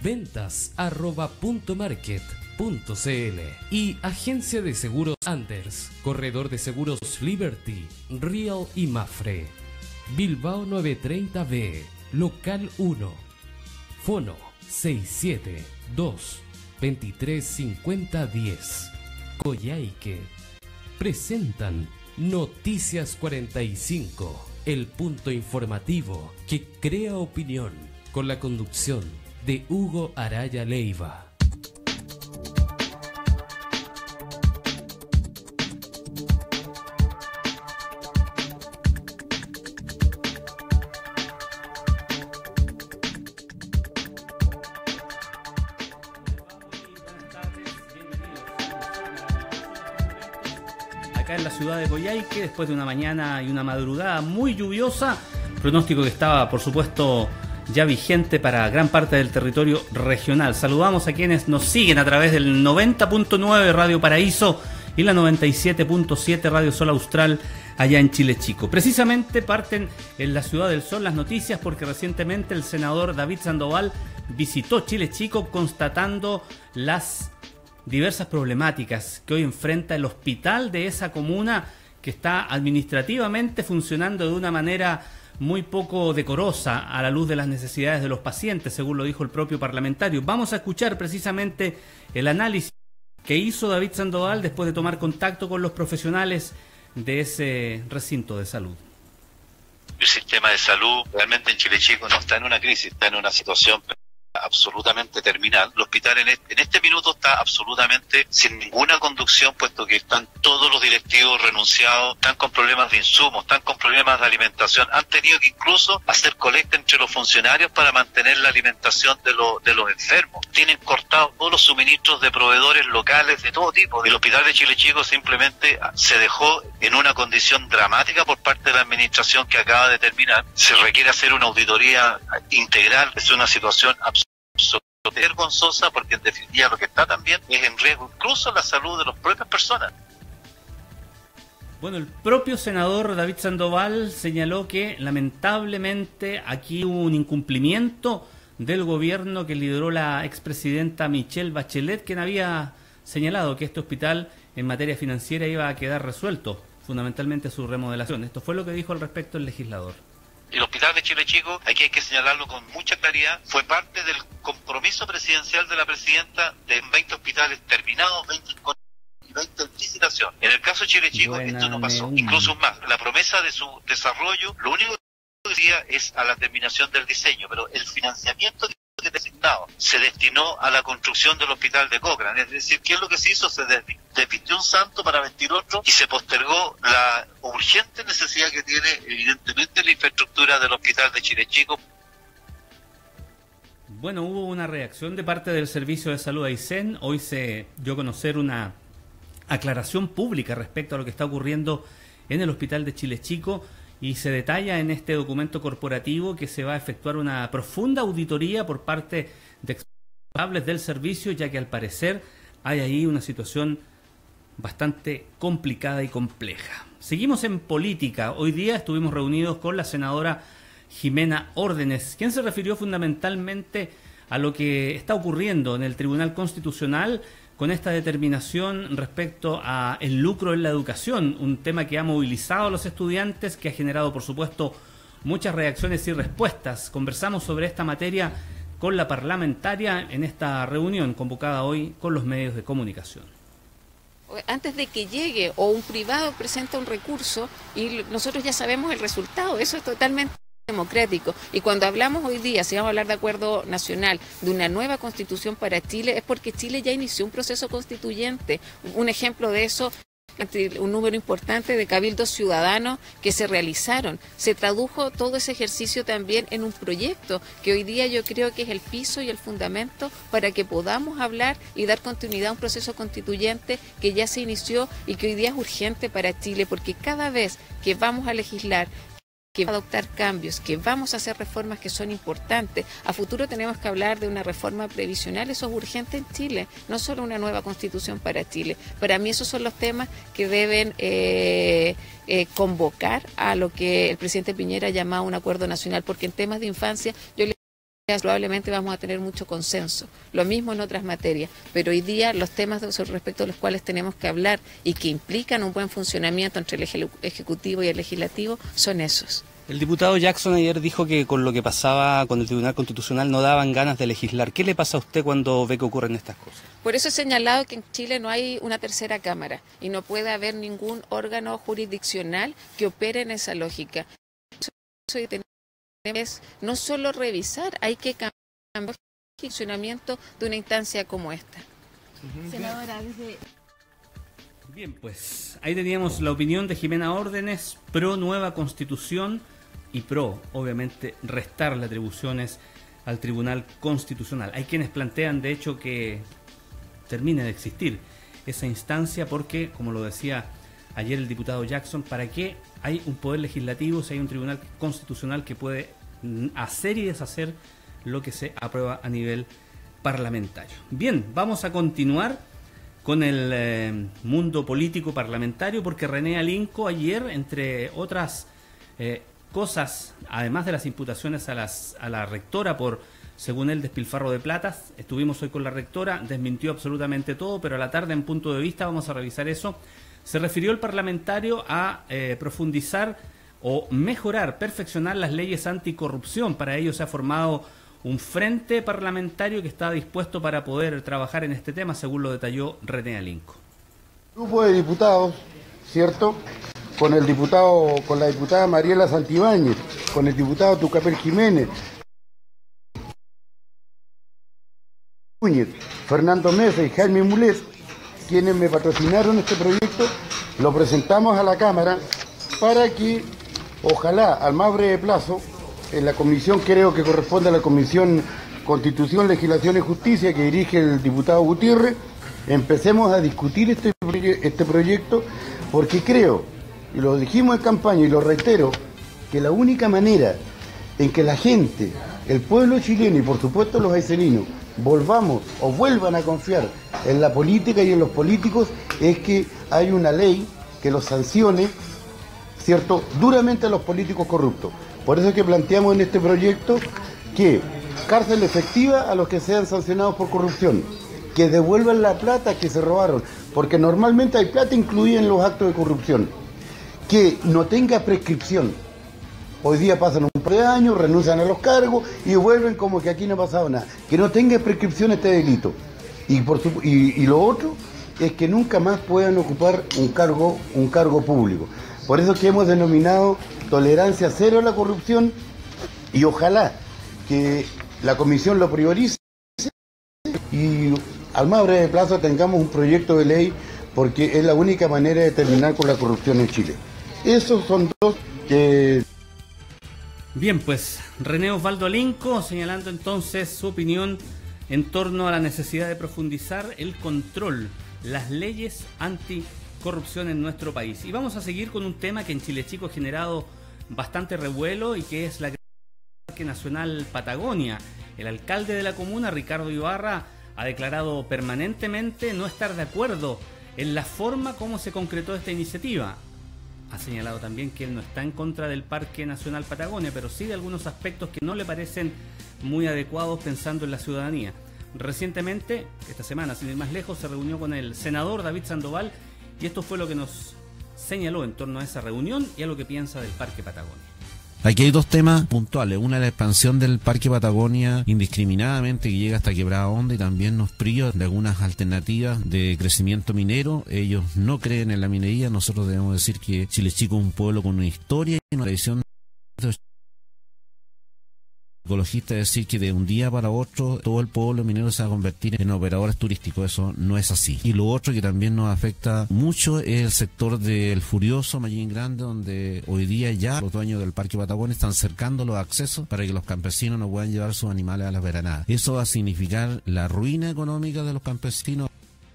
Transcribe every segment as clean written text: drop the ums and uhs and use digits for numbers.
ventas@puntomarket.cl y Agencia de Seguros Anders, Corredor de Seguros Liberty, Real y Mafre. Bilbao 930B, Local 1. Fono 672-235010. Coyhaique. Presentan Noticias 45, el punto informativo que crea opinión, con la conducción de Hugo Araya Leiva. Acá en la ciudad de Coyhaique, después de una mañana y una madrugada muy lluviosa, pronóstico que estaba, por supuesto, ya vigente para gran parte del territorio regional. Saludamos a quienes nos siguen a través del 90.9 Radio Paraíso y la 97.7 Radio Sol Austral allá en Chile Chico. Precisamente parten en la Ciudad del Sol las noticias porque recientemente el senador David Sandoval visitó Chile Chico constatando las diversas problemáticas que hoy enfrenta el hospital de esa comuna, que está administrativamente funcionando de una manera muy poco decorosa a la luz de las necesidades de los pacientes, según lo dijo el propio parlamentario. Vamos a escuchar precisamente el análisis que hizo David Sandoval después de tomar contacto con los profesionales de ese recinto de salud. El sistema de salud realmente en Chile Chico no está en una crisis, está en una situación absolutamente terminal. El hospital en este minuto está absolutamente sin ninguna conducción, puesto que están todos los directivos renunciados, están con problemas de insumos, están con problemas de alimentación, han tenido que incluso hacer colecta entre los funcionarios para mantener la alimentación de los enfermos. Tienen cortados todos los suministros de proveedores locales de todo tipo. El hospital de Chile Chico simplemente se dejó en una condición dramática por parte de la administración que acaba de terminar. Se requiere hacer una auditoría integral. Es una situación absolutamente vergonzosa, porque en definitiva lo que está también es en riesgo incluso la salud de las propias personas. Bueno, el propio senador David Sandoval señaló que lamentablemente aquí hubo un incumplimiento del gobierno que lideró la expresidenta Michelle Bachelet, quien había señalado que este hospital en materia financiera iba a quedar resuelto, fundamentalmente su remodelación. Esto fue lo que dijo al respecto el legislador. El hospital de Chile Chico, aquí hay que señalarlo con mucha claridad, fue parte del compromiso presidencial de la presidenta de 20 hospitales terminados, 20 y 20 en licitación. En el caso de Chile Chico, esto no pasó. Incluso más, la promesa de su desarrollo, lo único que decía es a la terminación del diseño, pero el financiamiento que designado se destinó a la construcción del hospital de Cochrane. Es decir, ¿qué es lo que se hizo? Se desvistió un santo para vestir otro y se postergó la urgente necesidad que tiene evidentemente la infraestructura del hospital de Chile Chico. Bueno, hubo una reacción de parte del Servicio de Salud Aysén. Hoy se dio a conocer una aclaración pública respecto a lo que está ocurriendo en el hospital de Chile Chico. Y se detalla en este documento corporativo que se va a efectuar una profunda auditoría por parte de responsables del servicio, ya que al parecer hay ahí una situación bastante complicada y compleja. Seguimos en política. Hoy día estuvimos reunidos con la senadora Jimena Órdenes, quien se refirió fundamentalmente a lo que está ocurriendo en el Tribunal Constitucional con esta determinación respecto a el lucro en la educación, un tema que ha movilizado a los estudiantes, que ha generado, por supuesto, muchas reacciones y respuestas. Conversamos sobre esta materia con la parlamentaria en esta reunión convocada hoy con los medios de comunicación. Antes de que llegue o un privado presenta un recurso y nosotros ya sabemos el resultado, eso es totalmente democrático. Y cuando hablamos hoy día, si vamos a hablar de acuerdo nacional, de una nueva constitución para Chile, es porque Chile ya inició un proceso constituyente. Un ejemplo de eso, un número importante de cabildos ciudadanos que se realizaron. Se tradujo todo ese ejercicio también en un proyecto que hoy día yo creo que es el piso y el fundamento para que podamos hablar y dar continuidad a un proceso constituyente que ya se inició y que hoy día es urgente para Chile, porque cada vez que vamos a legislar, que va a adoptar cambios, que vamos a hacer reformas que son importantes. A futuro tenemos que hablar de una reforma previsional, eso es urgente en Chile, no solo una nueva constitución para Chile. Para mí esos son los temas que deben convocar a lo que el presidente Piñera ha llamado un acuerdo nacional, porque en temas de infancia yo le probablemente vamos a tener mucho consenso. Lo mismo en otras materias, pero hoy día los temas respecto a los cuales tenemos que hablar y que implican un buen funcionamiento entre el Ejecutivo y el Legislativo son esos. El diputado Jackson ayer dijo que con lo que pasaba con el Tribunal Constitucional no daban ganas de legislar. ¿Qué le pasa a usted cuando ve que ocurren estas cosas? Por eso he señalado que en Chile no hay una tercera cámara y no puede haber ningún órgano jurisdiccional que opere en esa lógica. Eso es no solo revisar, hay que cambiar el funcionamiento de una instancia como esta. Senadora, desde... Bien, pues ahí teníamos la opinión de Jimena Órdenes, pro nueva constitución y pro, obviamente, restarle atribuciones al Tribunal Constitucional. Hay quienes plantean, de hecho, que termine de existir esa instancia porque, como lo decía ayer el diputado Jackson, ¿para qué hay un poder legislativo si hay un Tribunal Constitucional que puede hacer y deshacer lo que se aprueba a nivel parlamentario? Bien, vamos a continuar con el mundo político parlamentario, porque René Alinco ayer, entre otras cosas, además de las imputaciones a la rectora por, según él, despilfarro de platas, estuvimos hoy con la rectora, desmintió absolutamente todo, pero a la tarde en Punto de Vista vamos a revisar eso. Se refirió el parlamentario a profundizar o mejorar, perfeccionar las leyes anticorrupción. Para ello se ha formado un frente parlamentario que está dispuesto para poder trabajar en este tema, según lo detalló René Alinco. Grupo de diputados, ¿cierto? Con la diputada Mariela Santibáñez, con el diputado Tucapel Jiménez, Fernando Mesa y Jaime Mulés, quienes me patrocinaron este proyecto, lo presentamos a la Cámara para que, ojalá, al más breve plazo, en la comisión, creo que corresponde a la Comisión Constitución, Legislación y Justicia, que dirige el diputado Gutiérrez, empecemos a discutir este proyecto, porque creo, y lo dijimos en campaña y lo reitero, que la única manera en que la gente, el pueblo chileno y por supuesto los aiceninos, volvamos o vuelvan a confiar en la política y en los políticos es que hay una ley que los sancione, ¿cierto?, duramente a los políticos corruptos. Por eso es que planteamos en este proyecto que cárcel efectiva a los que sean sancionados por corrupción, que devuelvan la plata que se robaron, porque normalmente hay plata incluida en los actos de corrupción, que no tenga prescripción. Hoy día pasan un par de años, renuncian a los cargos y vuelven como que aquí no ha pasado nada. Que no tenga prescripción este delito. Y lo otro es que nunca más puedan ocupar un cargo público. Por eso es que hemos denominado tolerancia cero a la corrupción y ojalá que la comisión lo priorice y al más breve plazo tengamos un proyecto de ley, porque es la única manera de terminar con la corrupción en Chile. Esos son dos que... Bien, pues René Osvaldo Alinco señalando entonces su opinión en torno a la necesidad de profundizar el control, las leyes anticorrupción en nuestro país. Y vamos a seguir con un tema que en Chile Chico ha generado bastante revuelo y que es la Parque Nacional Patagonia. El alcalde de la comuna, Ricardo Ibarra, ha declarado permanentemente no estar de acuerdo en la forma como se concretó esta iniciativa. Ha señalado también que él no está en contra del Parque Nacional Patagonia, pero sí de algunos aspectos que no le parecen muy adecuados pensando en la ciudadanía. Recientemente, esta semana, sin ir más lejos, se reunió con el senador David Sandoval y esto fue lo que nos señaló en torno a esa reunión y a lo que piensa del Parque Patagonia. Aquí hay dos temas puntuales. Una es la expansión del Parque Patagonia indiscriminadamente que llega hasta Quebrada Honda y también nos priva de algunas alternativas de crecimiento minero. Ellos no creen en la minería. Nosotros debemos decir que Chile Chico es un pueblo con una historia y una tradición ecologista, es decir que de un día para otro todo el pueblo minero se va a convertir en operadores turísticos. Eso no es así. Y lo otro que también nos afecta mucho es el sector del Furioso, Mallín Grande, donde hoy día ya los dueños del Parque Patagonia están cercando los accesos para que los campesinos no puedan llevar sus animales a las veranadas. Eso va a significar la ruina económica de los campesinos.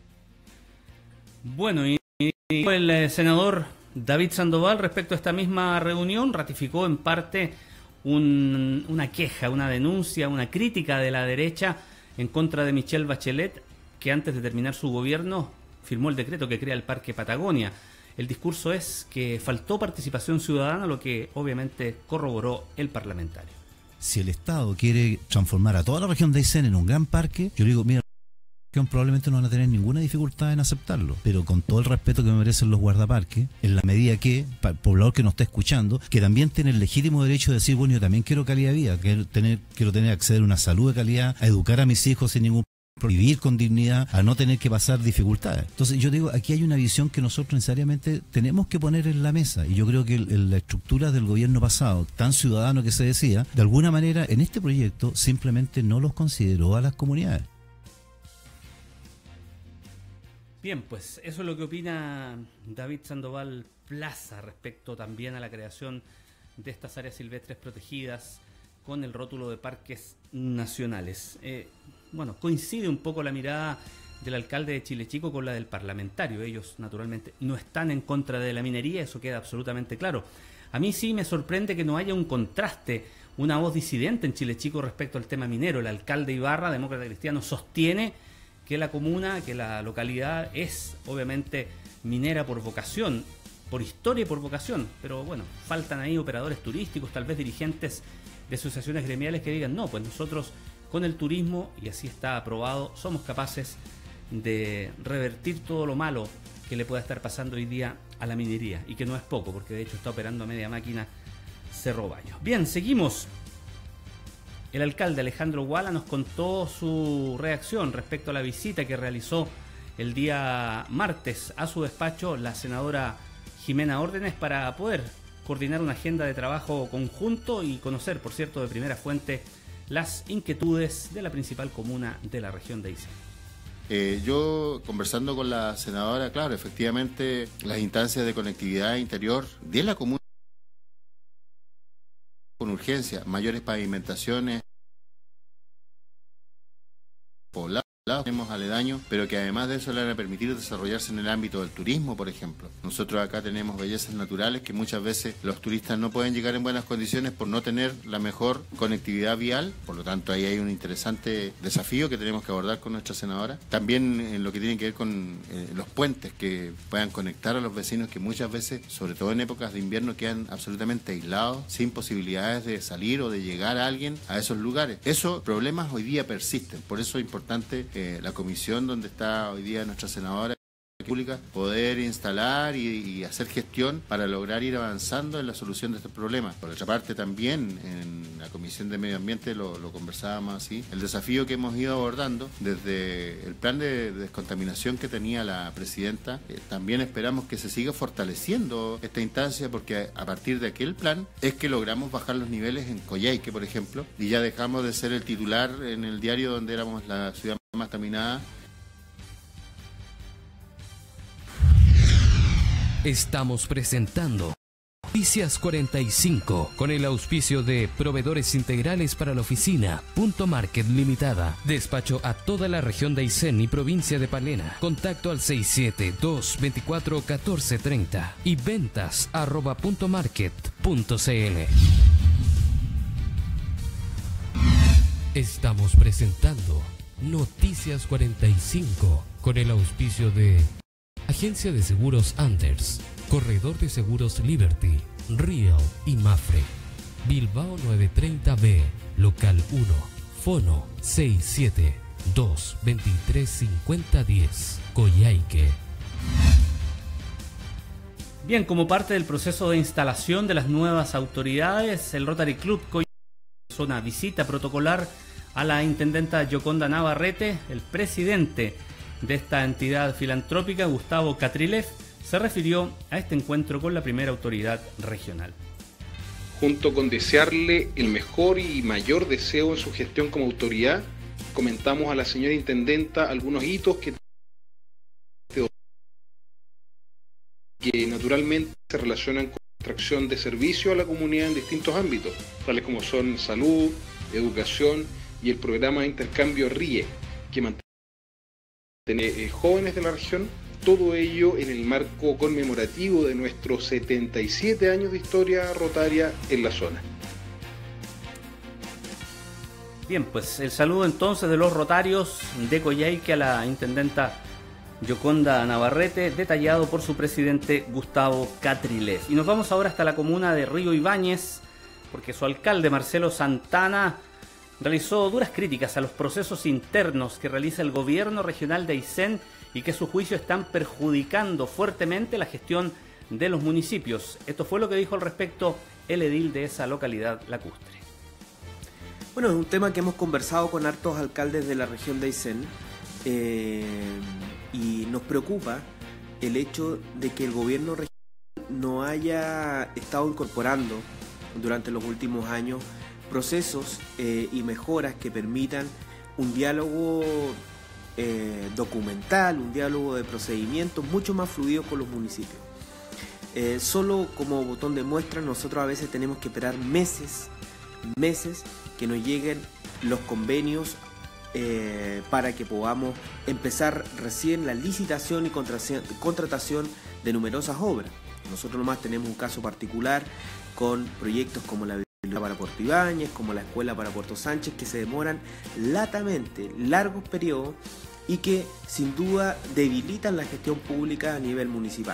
Bueno, y el senador David Sandoval respecto a esta misma reunión ratificó en parte una queja, una denuncia, una crítica de la derecha en contra de Michelle Bachelet, que antes de terminar su gobierno firmó el decreto que crea el Parque Patagonia. El discurso es que faltó participación ciudadana, lo que obviamente corroboró el parlamentario. Si el Estado quiere transformar a toda la región de Aysén en un gran parque, yo digo, mira, probablemente no van a tener ninguna dificultad en aceptarlo, pero con todo el respeto que me merecen los guardaparques, en la medida que, para el poblador que nos está escuchando, que también tiene el legítimo derecho de decir, bueno, yo también quiero calidad de vida, quiero tener acceder a una salud de calidad, a educar a mis hijos sin ningún problema, vivir con dignidad, a no tener que pasar dificultades. Entonces yo digo, aquí hay una visión que nosotros necesariamente tenemos que poner en la mesa, y yo creo que la estructura del gobierno pasado, tan ciudadano que se decía, de alguna manera en este proyecto simplemente no los consideró a las comunidades. Bien, pues eso es lo que opina David Sandoval Plaza respecto también a la creación de estas áreas silvestres protegidas con el rótulo de parques nacionales. Bueno, coincide un poco la mirada del alcalde de Chile Chico con la del parlamentario. Ellos naturalmente no están en contra de la minería, eso queda absolutamente claro. A mí sí me sorprende que no haya un contraste, una voz disidente en Chile Chico respecto al tema minero. El alcalde Ibarra, demócrata cristiano, sostiene que la comuna, que la localidad es obviamente minera por vocación, por historia y por vocación, pero bueno, faltan ahí operadores turísticos, tal vez dirigentes de asociaciones gremiales que digan, no, pues nosotros con el turismo, y así está aprobado, somos capaces de revertir todo lo malo que le pueda estar pasando hoy día a la minería, y que no es poco, porque de hecho está operando a media máquina Cerro Baños. Bien, seguimos. El alcalde Alejandro Guala nos contó su reacción respecto a la visita que realizó el día martes a su despacho la senadora Jimena Órdenes para poder coordinar una agenda de trabajo conjunto y conocer, por cierto, de primera fuente las inquietudes de la principal comuna de la región de Aysén. Yo, conversando con la senadora, claro, efectivamente las instancias de conectividad interior de la comuna con urgencia, mayores pavimentaciones, poblados, tenemos aledaños, pero que además de eso le van a permitir desarrollarse en el ámbito del turismo, por ejemplo. Nosotros acá tenemos bellezas naturales que muchas veces los turistas no pueden llegar en buenas condiciones por no tener la mejor conectividad vial, por lo tanto ahí hay un interesante desafío que tenemos que abordar con nuestra senadora. También en lo que tiene que ver con los puentes que puedan conectar a los vecinos que muchas veces, sobre todo en épocas de invierno, quedan absolutamente aislados, sin posibilidades de salir o de llegar a alguien a esos lugares. Esos problemas hoy día persisten, por eso es importante la comisión donde está hoy día nuestra senadora pública, poder instalar y hacer gestión para lograr ir avanzando en la solución de estos problemas. Por otra parte, también en la Comisión de Medio Ambiente lo conversábamos así, el desafío que hemos ido abordando desde el plan de descontaminación que tenía la presidenta, también esperamos que se siga fortaleciendo esta instancia, porque a partir de aquel plan es que logramos bajar los niveles en Coyhaique, por ejemplo, y ya dejamos de ser el titular en el diario donde éramos la ciudad más contaminada. Estamos presentando Noticias 45 con el auspicio de Proveedores Integrales para la Oficina, Punto Market Limitada. Despacho a toda la región de Aysén y provincia de Palena. Contacto al 67-224-1430 y ventas@puntomarket.cl. Estamos presentando Noticias 45 con el auspicio de Agencia de Seguros Anders, Corredor de Seguros Liberty, Real y Mafre, Bilbao 930B, Local 1, Fono 67-223-5010, Coyhaique. Bien, como parte del proceso de instalación de las nuevas autoridades, el Rotary Club Coyhaique hizo una visita protocolar a la intendenta Yoconda Navarrete. El presidente de esta entidad filantrópica, Gustavo Catrilev, se refirió a este encuentro con la primera autoridad regional. Junto con desearle el mejor y mayor deseo en su gestión como autoridad, comentamos a la señora intendenta algunos hitos que naturalmente se relacionan con la extracción de servicios a la comunidad en distintos ámbitos, tales como son salud, educación y el programa de intercambio RIE, que mantiene jóvenes de la región, todo ello en el marco conmemorativo de nuestros 77 años de historia rotaria en la zona. Bien, pues el saludo entonces de los rotarios de Coyhaique a la intendenta Yoconda Navarrete, detallado por su presidente Gustavo Catrilev. Y nos vamos ahora hasta la comuna de Río Ibáñez, porque su alcalde Marcelo Santana realizó duras críticas a los procesos internos que realiza el gobierno regional de Aysén y que a su juicio están perjudicando fuertemente la gestión de los municipios. Esto fue lo que dijo al respecto el edil de esa localidad lacustre. Bueno, es un tema que hemos conversado con hartos alcaldes de la región de Aysén y nos preocupa el hecho de que el gobierno regional no haya estado incorporando durante los últimos años procesos y mejoras que permitan un diálogo documental, un diálogo de procedimientos mucho más fluido con los municipios. Solo como botón de muestra, nosotros a veces tenemos que esperar meses que nos lleguen los convenios para que podamos empezar recién la licitación y contratación de numerosas obras. Nosotros nomás tenemos un caso particular con proyectos como la biblioteca para Puerto Ibáñez, como la escuela para Puerto Sánchez, que se demoran latamente largos periodos y que sin duda debilitan la gestión pública a nivel municipal.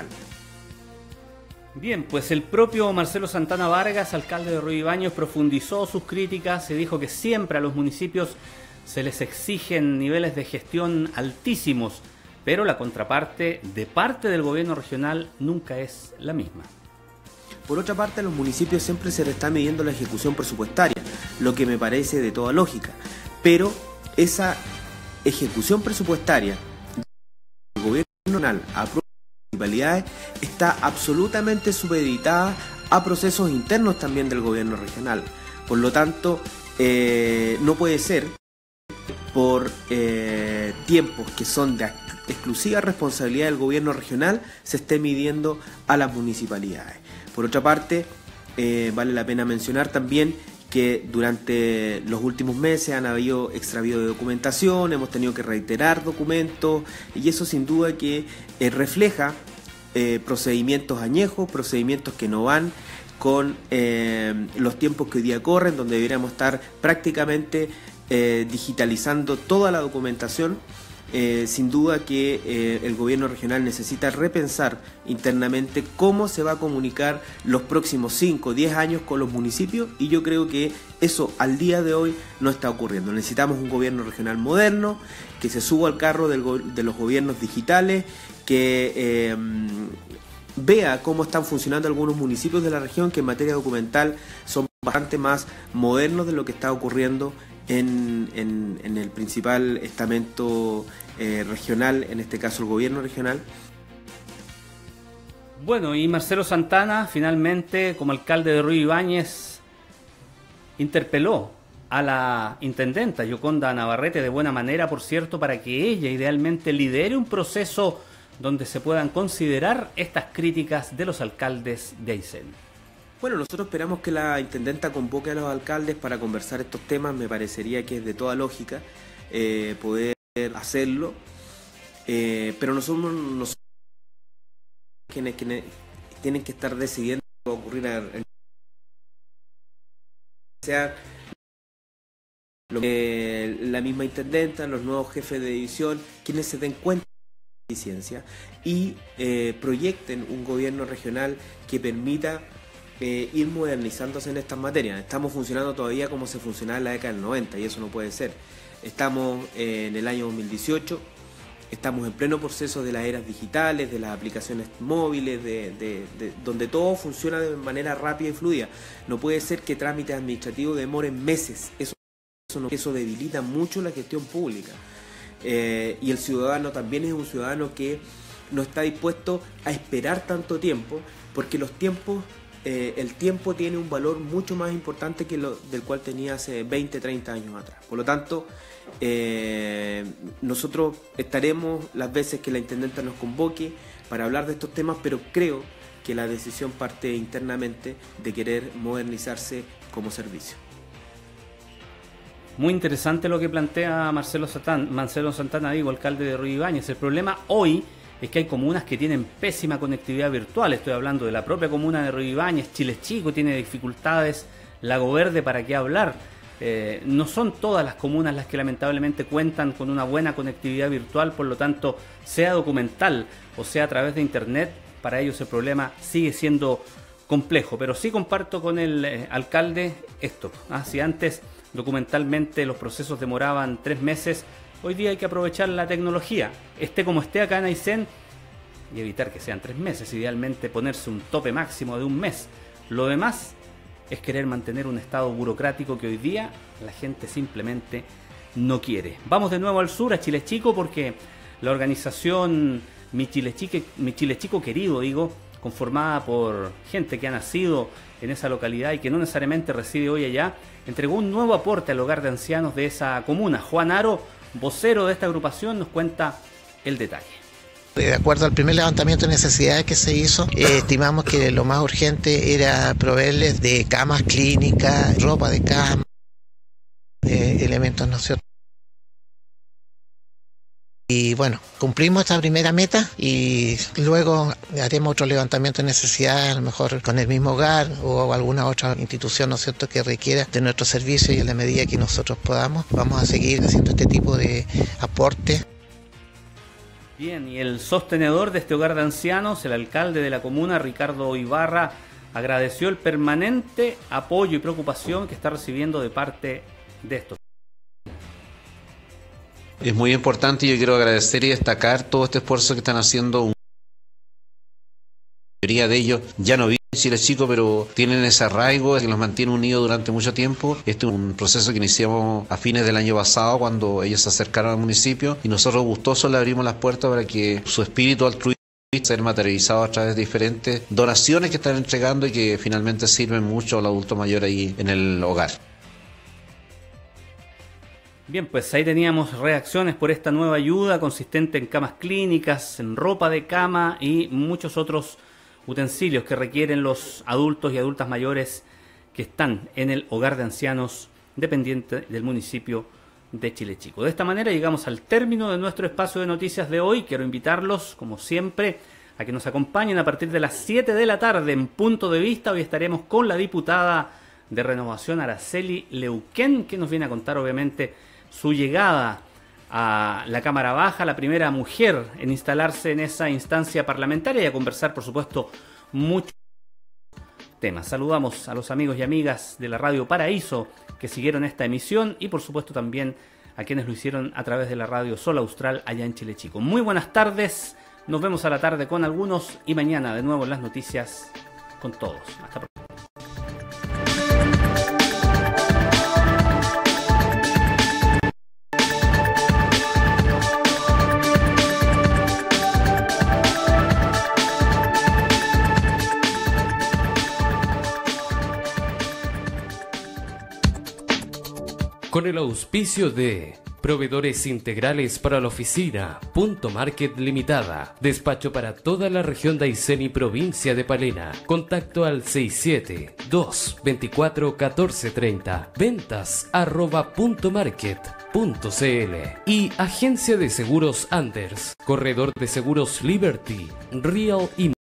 Bien, pues el propio Marcelo Santana Vargas, alcalde de Río Ibáñez, profundizó sus críticas y dijo que siempre a los municipios se les exigen niveles de gestión altísimos, pero la contraparte de parte del gobierno regional nunca es la misma. Por otra parte, a los municipios siempre se les está midiendo la ejecución presupuestaria, lo que me parece de toda lógica, pero esa ejecución presupuestaria del gobierno regional a municipalidades está absolutamente supeditada a procesos internos también del gobierno regional. Por lo tanto, no puede ser por tiempos que son de exclusiva responsabilidad del gobierno regional se esté midiendo a las municipalidades. Por otra parte, vale la pena mencionar también que durante los últimos meses han habido extravío de documentación, hemos tenido que reiterar documentos y eso sin duda que refleja procedimientos añejos, procedimientos que no van con los tiempos que hoy día corren, donde deberíamos estar prácticamente digitalizando toda la documentación. Sin duda que el gobierno regional necesita repensar internamente cómo se va a comunicar los próximos 5 o 10 años con los municipios y yo creo que eso al día de hoy no está ocurriendo. Necesitamos un gobierno regional moderno, que se suba al carro de los gobiernos digitales, que vea cómo están funcionando algunos municipios de la región que en materia documental son bastante más modernos de lo que está ocurriendo en el principal estamento regional, en este caso el gobierno regional. Bueno, y Marcelo Santana finalmente, como alcalde de Río Ibáñez, interpeló a la intendenta Yoconda Navarrete, de buena manera por cierto, para que ella idealmente lidere un proceso donde se puedan considerar estas críticas de los alcaldes de Aysén. Bueno, nosotros esperamos que la intendenta convoque a los alcaldes para conversar estos temas. Me parecería que es de toda lógica poder hacerlo, pero nosotros quienes tienen que estar decidiendo qué va a ocurrir sea la misma intendenta, los nuevos jefes de división, quienes se den cuenta de la eficiencia y proyecten un gobierno regional que permita ir modernizándose en estas materias. Estamos funcionando todavía como se funcionaba en la década del 90 y eso no puede ser. Estamos en el año 2018, estamos en pleno proceso de las eras digitales, de las aplicaciones móviles, donde todo funciona de manera rápida y fluida. No puede ser que trámites administrativos demoren meses, eso debilita mucho la gestión pública. Y el ciudadano también es un ciudadano que no está dispuesto a esperar tanto tiempo, porque los tiempos el tiempo tiene un valor mucho más importante que del cual tenía hace 20, 30 años atrás. Por lo tanto, nosotros estaremos las veces que la intendenta nos convoque para hablar de estos temas, pero creo que la decisión parte internamente de querer modernizarse como servicio. Muy interesante lo que plantea Marcelo Santana, alcalde de Río Ibáñez. El problema hoy es que hay comunas que tienen pésima conectividad virtual. Estoy hablando de la propia comuna de Río Ibáñez, Chile Chico tiene dificultades, Lago Verde, ¿para qué hablar? No son todas las comunas las que lamentablemente cuentan con una buena conectividad virtual, por lo tanto, sea documental o sea a través de internet, para ellos el problema sigue siendo complejo, pero sí comparto con el alcalde esto. Si antes documentalmente los procesos demoraban 3 meses, hoy día hay que aprovechar la tecnología, esté como esté acá en Aysén, y evitar que sean 3 meses, idealmente ponerse un tope máximo de 1 mes. Lo demás es querer mantener un estado burocrático que hoy día la gente simplemente no quiere. Vamos de nuevo al sur, a Chile Chico, porque la organización Mi Chile Chico Querido, conformada por gente que ha nacido en esa localidad y que no necesariamente reside hoy allá, entregó un nuevo aporte al hogar de ancianos de esa comuna. Juan Aro, vocero de esta agrupación, nos cuenta el detalle. De acuerdo al primer levantamiento de necesidades que se hizo, estimamos que lo más urgente era proveerles de camas clínicas, ropa de cama, elementos, ¿no es cierto? Y bueno, cumplimos esta primera meta y luego haremos otro levantamiento de necesidades, a lo mejor con el mismo hogar o alguna otra institución, ¿no es cierto?, que requiera de nuestro servicio, y en la medida que nosotros podamos, vamos a seguir haciendo este tipo de aporte. Bien, y el sostenedor de este hogar de ancianos, el alcalde de la comuna, Ricardo Ibarra, agradeció el permanente apoyo y preocupación que está recibiendo de parte de estos. Es muy importante y yo quiero agradecer y destacar todo este esfuerzo que están haciendo. La mayoría de ellos ya no viven en Chile Chico, pero tienen ese arraigo que los mantiene unidos durante mucho tiempo. Este es un proceso que iniciamos a fines del año pasado, cuando ellos se acercaron al municipio, y nosotros gustosos le abrimos las puertas para que su espíritu altruista ser materializado a través de diferentes donaciones que están entregando y que finalmente sirven mucho al adulto mayor ahí en el hogar. Bien, pues ahí teníamos reacciones por esta nueva ayuda consistente en camas clínicas, en ropa de cama y muchos otros utensilios que requieren los adultos y adultas mayores que están en el hogar de ancianos dependiente del municipio de Chile Chico. De esta manera llegamos al término de nuestro espacio de noticias de hoy. Quiero invitarlos, como siempre, a que nos acompañen a partir de las 7 de la tarde en Punto de Vista. Hoy estaremos con la diputada de Renovación, Araceli Leuquén, que nos viene a contar, obviamente, su llegada a la Cámara Baja, la primera mujer en instalarse en esa instancia parlamentaria, y a conversar, por supuesto, muchos temas. Saludamos a los amigos y amigas de la Radio Paraíso que siguieron esta emisión, y por supuesto también a quienes lo hicieron a través de la Radio Sol Austral allá en Chile Chico. Muy buenas tardes, nos vemos a la tarde con algunos y mañana de nuevo en las noticias con todos. Hasta pronto. Con el auspicio de Proveedores Integrales para la Oficina, Punto Market Limitada, despacho para toda la región de Aysén y provincia de Palena. Contacto al 67-224-1430, ventas@puntomarket.cl. Y Agencia de Seguros Anders, corredor de seguros Liberty, Real y